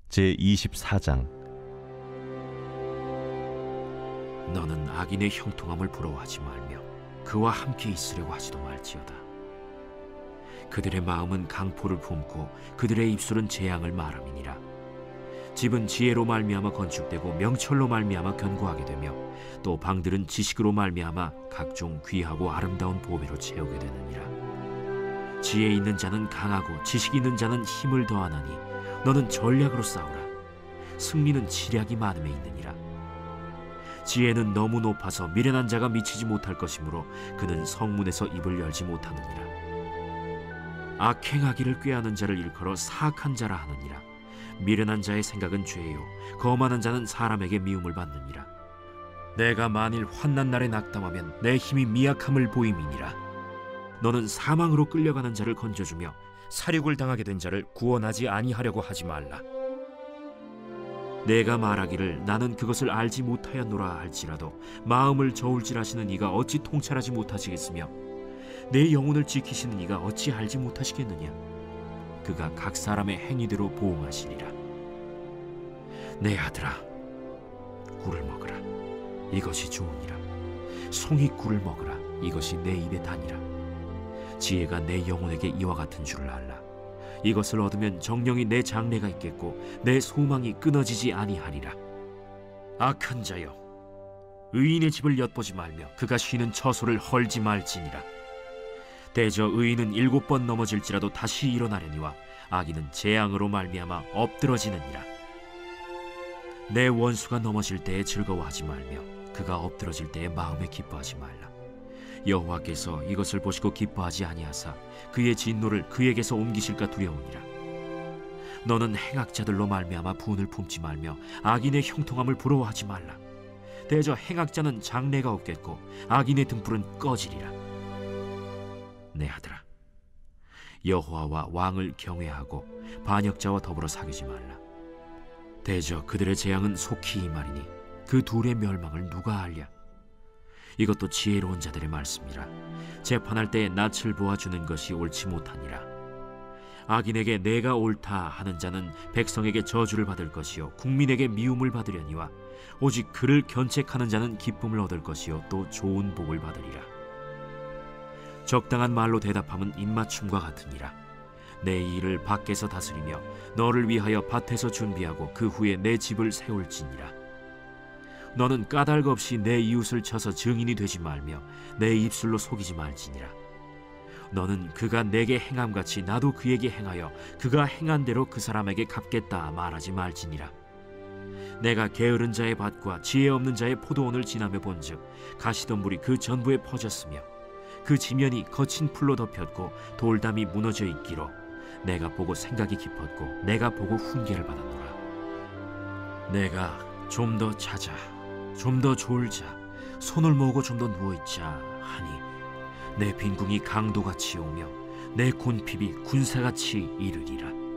제24장. 너는 악인의 형통함을 부러워하지 말며 그와 함께 있으려고 하지도 말지어다. 그들의 마음은 강포를 품고 그들의 입술은 재앙을 말함이니라. 집은 지혜로 말미암아 건축되고 명철로 말미암아 견고하게 되며 또 방들은 지식으로 말미암아 각종 귀하고 아름다운 보배로 채우게 되느니라. 지혜 있는 자는 강하고 지식 있는 자는 힘을 더하나니 너는 전략으로 싸우라. 승리는 지략이 많음에 있느니라. 지혜는 너무 높아서 미련한 자가 미치지 못할 것이므로 그는 성문에서 입을 열지 못하느니라. 악행하기를 꾀하는 자를 일컬어 사악한 자라 하느니라. 미련한 자의 생각은 죄요 거만한 자는 사람에게 미움을 받느니라. 내가 만일 환난 날에 낙담하면 내 힘이 미약함을 보임이니라. 너는 사망으로 끌려가는 자를 건져주며 살육을 당하게 된 자를 구원하지 아니하려고 하지 말라. 내가 말하기를 나는 그것을 알지 못하였노라 할지라도 마음을 저울질하시는 이가 어찌 통찰하지 못하시겠으며 내 영혼을 지키시는 이가 어찌 알지 못하시겠느냐. 그가 각 사람의 행위대로 보응하시리라. 내 아들아, 꿀을 먹으라. 이것이 좋으니라. 송이 꿀을 먹으라. 이것이 내 입에 다니라. 지혜가 내 영혼에게 이와 같은 줄을 알라. 이것을 얻으면 정령이 내 장래가 있겠고 내 소망이 끊어지지 아니하리라. 악한 자여, 의인의 집을 엿보지 말며 그가 쉬는 처소를 헐지 말지니라. 대저 의인은 7번 넘어질지라도 다시 일어나려니와 악인은 재앙으로 말미암아 엎드러지느니라. 내 원수가 넘어질 때에 즐거워하지 말며 그가 엎드러질 때에 마음에 기뻐하지 말라. 여호와께서 이것을 보시고 기뻐하지 아니하사 그의 진노를 그에게서 옮기실까 두려우니라. 너는 행악자들로 말미암아 분을 품지 말며 악인의 형통함을 부러워하지 말라. 대저 행악자는 장래가 없겠고 악인의 등불은 꺼지리라. 내 아들아, 여호와와 왕을 경외하고 반역자와 더불어 사귀지 말라. 대저 그들의 재앙은 속히 임하리니 그 둘의 멸망을 누가 알랴. 이것도 지혜로운 자들의 말씀이라. 재판할 때에 낯을 보아주는 것이 옳지 못하니라. 악인에게 내가 옳다 하는 자는 백성에게 저주를 받을 것이요 국민에게 미움을 받으려니와 오직 그를 견책하는 자는 기쁨을 얻을 것이요 또 좋은 복을 받으리라. 적당한 말로 대답함은 입맞춤과 같으니라. 내 일을 밖에서 다스리며 너를 위하여 밭에서 준비하고 그 후에 내 집을 세울지니라. 너는 까닭 없이 내 이웃을 쳐서 증인이 되지 말며 내 입술로 속이지 말지니라. 너는 그가 내게 행함같이 나도 그에게 행하여 그가 행한 대로 그 사람에게 갚겠다 말하지 말지니라. 내가 게으른 자의 밭과 지혜 없는 자의 포도원을 지나며 본즉 가시덤불이 그 전부에 퍼졌으며 그 지면이 거친 풀로 덮였고 돌담이 무너져 있기로 내가 보고 생각이 깊었고 내가 보고 훈계를 받았노라. 내가 좀 더 자자, 좀 더 졸자, 손을 모으고 좀 더 누워있자 하니 내 빈궁이 강도같이 오며 내 곤핍이 군사같이 이르리라.